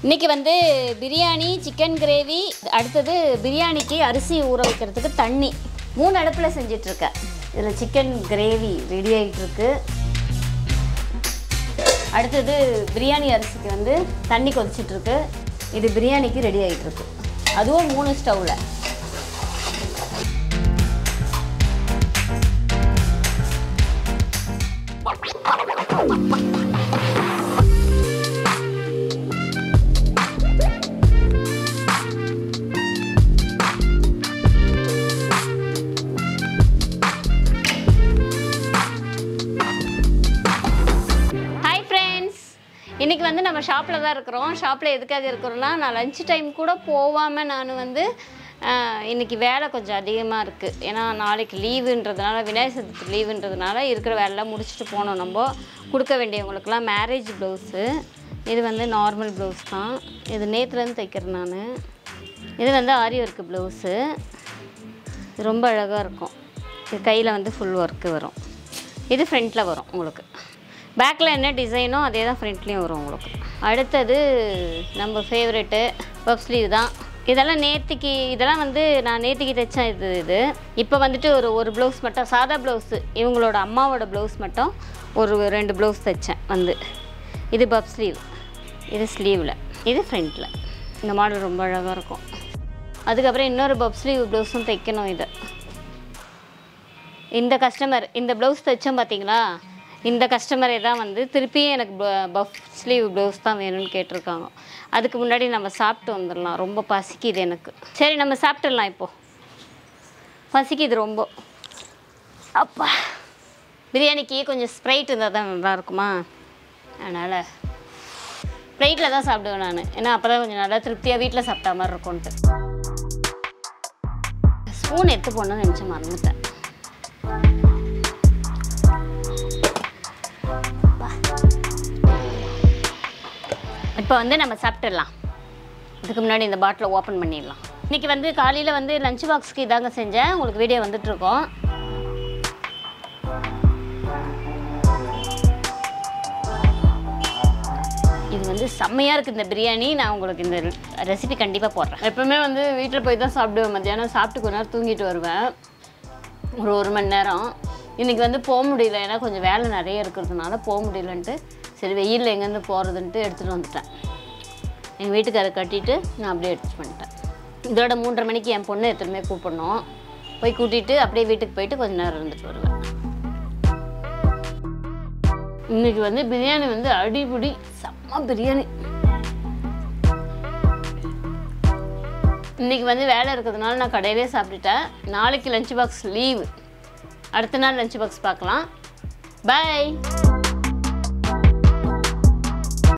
இன்னைக்கு வந்து biryani chicken gravy அடுத்தது பிரியாணிக்கு அரிசி ஊற வைக்கிறதுக்கு தண்ணி 3 அடுப்புல செஞ்சிட்டு இருக்கேன். இதுல சிக்கன் கிரேவி ரெடி ஆயிட்டு இருக்கு. அடுத்தது பிரியாணி அரிசிக்கு வந்து தண்ணி கொதிச்சிட்டு இருக்கு. இது பிரியாணிக்கு ரெடி ஆயிட்டு இருக்கு. அதுவும் 3 ஸ்டவ்ல. இன்னைக்கு வந்து நம்ம ஷாப்பில் தான் இருக்கிறோம். ஷாப்பில் எதுக்காக இருக்கிறோம்னா நான் லஞ்ச் டைம் கூட போகாமல் நான் வந்து இன்றைக்கி வேலை கொஞ்சம் அதிகமாக இருக்குது. ஏன்னா நாளைக்கு லீவுன்றதுனால விநாயகர் சதுர்த்தி லீவுன்றதுனால இருக்கிற வேலைலாம் முடிச்சுட்டு போனோம். நம்ம கொடுக்க வேண்டியவங்களுக்கெல்லாம் மேரேஜ் ப்ளவுஸு. இது வந்து நார்மல் ப்ளவுஸ் தான். இது நேற்றுலேருந்து தைக்கிறேன் நான். இது வந்து ஆரி ஒர்க்கு ப்ளவுஸு. இது ரொம்ப அழகாக இருக்கும். இது கையில் வந்து ஃபுல் ஒர்க்கு வரும். இது ஃப்ரண்ட்டில் வரும் உங்களுக்கு. பேக்கில் என்ன டிசைனோ அதே தான் ஃப்ரண்ட்லேயும் வரும் உங்களுக்கு. அடுத்தது நம்ம ஃபேவரெட்டு பஃப் ஸ்லீவ் தான். இதெல்லாம் இதெல்லாம் வந்து நான் நேற்றுக்கு தைச்சேன். இது இப்போ வந்துட்டு ஒரு ப்ளவுஸ் மட்டும் சாதா ப்ளவுஸு இவங்களோட அம்மாவோட ப்ளவுஸ் மட்டும் ஒரு 2 ப்ளவுஸ் தைச்சேன் வந்து. இது பஃப் ஸ்லீவ், இது ஸ்லீவில், இது ஃப்ரண்ட்டில். இந்த மாடல் ரொம்ப அழகாக இருக்கும். அதுக்கப்புறம் இன்னொரு பஃப் ஸ்லீவ் ப்ளவுஸும் தைக்கணும். இந்த கஸ்டமர் இந்த ப்ளவுஸ் தைச்சோம் பார்த்தீங்களா, இந்த கஸ்டமரே தான் வந்து திருப்பியும் எனக்கு பஃப் ஸ்லீவ் ப்ளவுஸ் தான் வேணும்னு கேட்டிருக்காங்க. அதுக்கு முன்னாடி நம்ம சாப்பிட்டு வந்துடலாம். ரொம்ப பசிக்குது எனக்கு. சரி நம்ம சாப்பிட்டுடலாம். இப்போது பசிக்குது ரொம்ப. அப்பா பிரியாணிக்கு கொஞ்சம் ஸ்ப்ரைட் இருந்தால் தான் நல்லா இருக்குமா, அதனால் ஸ்ப்ரைட்டில் தான் சாப்பிடுவேன் நான். ஏன்னா அப்போ தான் கொஞ்சம் நல்லா திருப்தியாக வீட்டில் சாப்பிட்டா மாதிரி இருக்கும்ன்ட்டு. ஸ்பூன் எடுத்து போடணும்னு நினச்சி மறந்துட்டேன். இப்போ வந்து நம்ம சாப்பிட்டுடலாம். இதுக்கு முன்னாடி இந்த பாட்டிலை ஓப்பன் பண்ணிடலாம். இன்றைக்கி வந்து காலையில் வந்து லஞ்ச் பாக்ஸுக்கு இதாங்க செஞ்சேன். உங்களுக்கு வீடியோ வந்துட்டுருக்கோம். இது வந்து செம்மையாக இருக்குது இந்த பிரியாணி. நான் உங்களுக்கு இந்த ரெசிபி கண்டிப்பாக போடுறேன். எப்போவுமே வந்து வீட்டில் போய் தான் சாப்பிடுவேன். மத்தியானம் சாப்பிட்டு கொஞ்ச நேரம் தூங்கிட்டு வருவேன், ஒரு 1 மணி நேரம். இன்றைக்கி வந்து போக முடியல, ஏன்னா கொஞ்சம் வேலை நிறைய இருக்கிறதுனால போக முடியலன்ட்டு சரி வெயிலில் எங்கேருந்து போகிறதுன்ட்டு எடுத்துகிட்டு வந்துட்டேன். எங்கள் வீட்டுக்காரை கட்டிட்டு நான் அப்படியே எடுத்துகிட்டு வந்துட்டேன். இதோட 3:30 மணிக்கு என் பொண்ணு எத்தனையுமே கூப்பிடணும். போய் கூட்டிகிட்டு அப்படியே வீட்டுக்கு போயிட்டு கொஞ்சம் நேரம் இருந்துட்டு வருவேன். இன்றைக்கி வந்து பிரியாணி வந்து அடிபுடி செம்ம பிரியாணி. இன்றைக்கி வந்து வேலை இருக்கிறதுனால நான் கடையிலே சாப்பிட்டுட்டேன். நாளைக்கு லஞ்ச் பாக்ஸ் லீவு. அடுத்த நாள் லஞ்ச் பாக்ஸ் பார்க்கலாம். பாய்.